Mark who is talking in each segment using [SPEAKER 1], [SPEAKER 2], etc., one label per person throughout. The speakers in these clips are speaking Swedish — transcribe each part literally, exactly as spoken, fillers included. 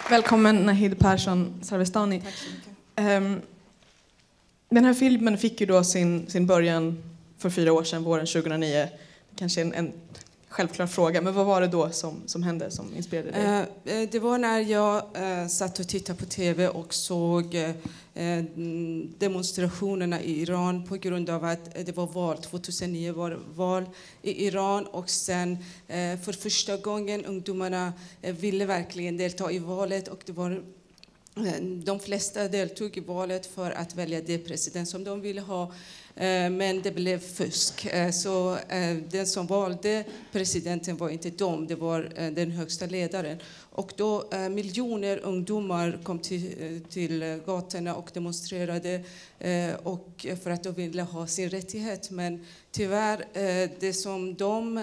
[SPEAKER 1] Välkommen Nahid Persson Sarvestani.
[SPEAKER 2] Tack så mycket.
[SPEAKER 1] Um, den här filmen fick ju då sin, sin början för fyra år sedan, våren tjugohundranio. Kanske en, en självklar fråga, men vad var det då som, som hände som inspirerade dig?
[SPEAKER 2] Uh, det var när jag uh, satt och tittade på tv och såg uh, demonstrationerna i Iran på grund av att det var val. tjugohundranio var val i Iran och sen uh, för första gången ungdomarna uh, ville verkligen delta i valet och det var de flesta deltog i valet för att välja det president som de ville ha, men det blev fusk. Så den som valde presidenten var inte de, det var den högsta ledaren. Och då miljoner ungdomar kom till, till gatorna och demonstrerade och för att de ville ha sin rättighet. Men tyvärr, det som de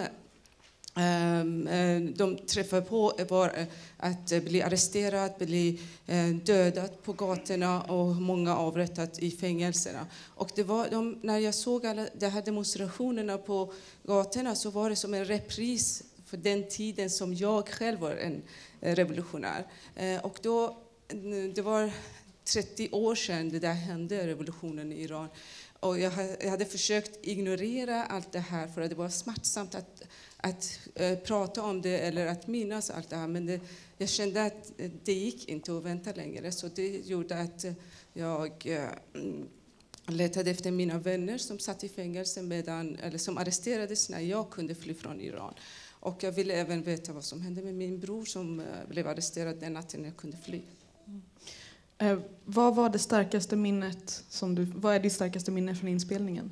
[SPEAKER 2] de träffade på var att bli arresterad, bli dödad på gatorna och många avrättat i fängelserna. Och det var de, när jag såg alla de här demonstrationerna på gatorna så var det som en repris för den tiden som jag själv var en revolutionär. Och då, det var trettio år sedan det där hände, revolutionen i Iran. Och jag hade försökt ignorera allt det här för att det var smärtsamt att, att uh, prata om det eller att minnas allt det här. Men det, jag kände att det gick inte att vänta längre. Så det gjorde att jag uh, letade efter mina vänner som satt i fängelse medan, eller som arresterades när jag kunde fly från Iran. Och jag ville även veta vad som hände med min bror som uh, blev arresterad den natten jag kunde fly.
[SPEAKER 1] Mm. Eh, vad var det starkaste minnet som du, vad är ditt starkaste minne från inspelningen?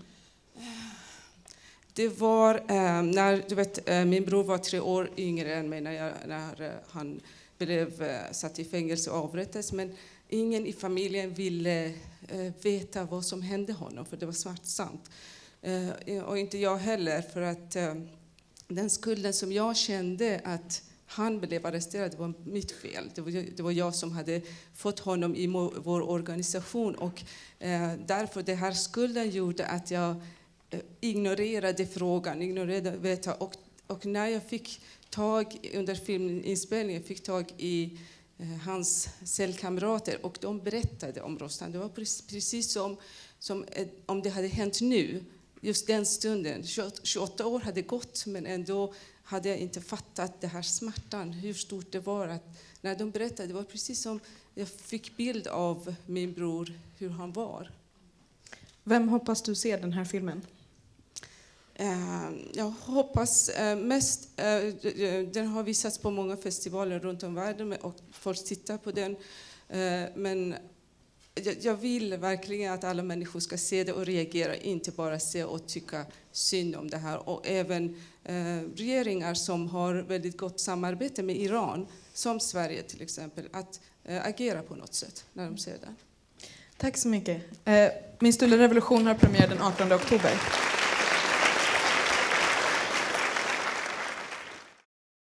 [SPEAKER 2] Det var eh, när du vet, eh, min bror var tre år yngre än mig när, jag, när eh, han blev eh, satt i fängelse och avrättades. Men ingen i familjen ville eh, veta vad som hände honom för det var smärtsamt. Eh, och inte jag heller för att eh, den skulden som jag kände att han blev arresterad, det var mitt fel. Det var, det var jag som hade fått honom i må, vår organisation. Och eh, därför det här skulden gjorde att jag eh, ignorerade frågan, ignorerade veta. Och, och när jag fick tag under filminspelningen, fick tag i eh, hans cellkamrater och de berättade om Rostam. Det var precis, precis som, som eh, om det hade hänt nu. Just den stunden. tjugoåtta år hade gått men ändå hade jag inte fattat det här smärtan, hur stort det var. Att när de berättade, det var precis som jag fick bild av min bror, hur han var.
[SPEAKER 1] Vem hoppas du se den här filmen?
[SPEAKER 2] Uh, jag hoppas uh, mest, uh, den har visats på många festivaler runt om i världen och folk tittar på den. Uh, men jag vill verkligen att alla människor ska se det och reagera, inte bara se och tycka synd om det här. Och även eh, regeringar som har väldigt gott samarbete med Iran, som Sverige till exempel, att eh, agera på något sätt när de ser det.
[SPEAKER 1] Tack så mycket. Eh, Min större revolution har premiär den artonde oktober.